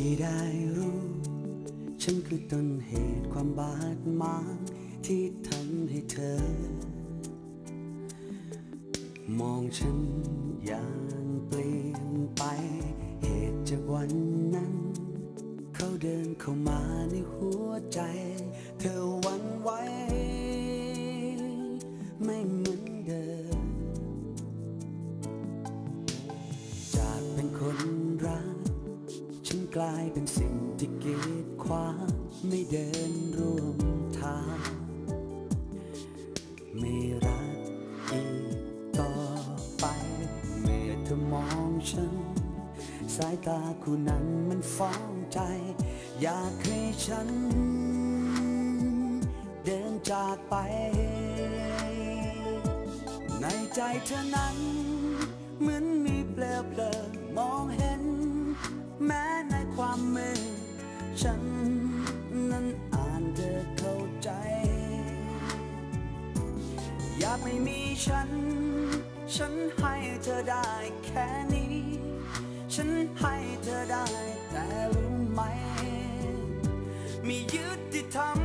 ที่ได้รู้ฉันคือต้นเหตุความบาดหมางที่ทำให้เธอมองฉันอย่างเปลี่ยนไปเหตุจากวันนั้นเขาเดินเข้ามาในหัวใจเธอหวั่นไหวไม่เหมือนเดิมจากเป็นคนรักฉันกลายเป็นสิ่งที่กีดขวางไม่เดินร่วมทางไม่รักอีกต่อไปเมื่อเธอมองฉันสายตาคู่นั้นมันฟ้องใจอยากให้ฉันเดินจากไปในใจเธอนั้นเหมือนมีเปลวเพลิงมองเห็นแม้ในความมืดฉันนั้นอ่านเธอเข้าใจอยากไม่มีฉันให้เธอได้แค่นี้ฉันให้เธอได้แต่รู้ไหมมียุติธรรม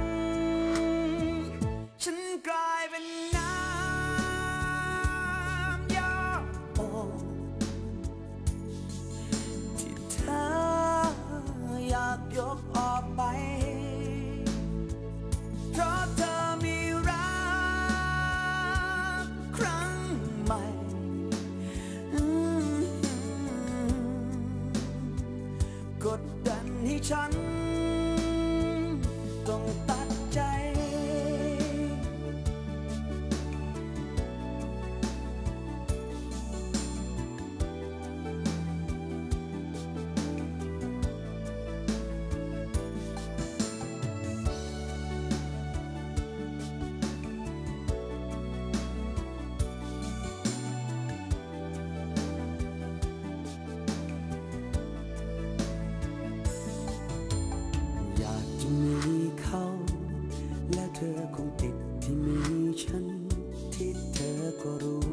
ฉันกลายเป็นน้ำยาที่เธออยากยกออกไปเพราะเธอมีรักครั้งใหม่กดดันให้ฉันต้องตัดใจมีเขาและเธอคงติดที่มีฉันที่เธอก็รู้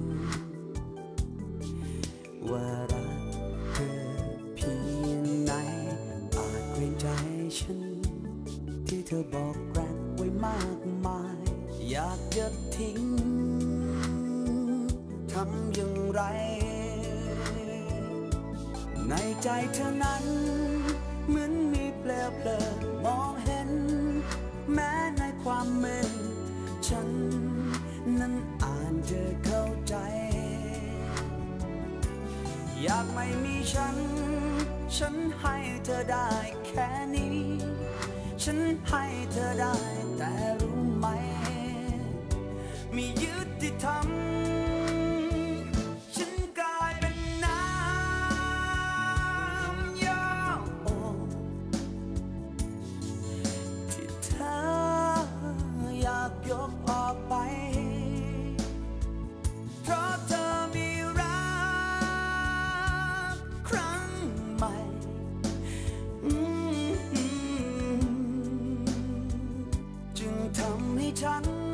ว่ารักเธอเพียงไหนอาจเกรงใจฉันที่เธอบอกรักไว้มากมายอยากจะทิ้งทำอย่างไรในใจเธอนั้นเหมือนมีเปลวเพลิงมองเห็นแม้ในความมืดฉันนั้นอ่านเธอเข้าใจอยากไม่มีฉันให้เธอได้แค่นี้ฉันให้เธอได้แต่รู้ไหมมียุติธรรมฉันกลายเป็นน้ำยาที่เธออยากยกออกไปเพราะเธอมีรักครั้งใหม่จึงทำให้ฉัน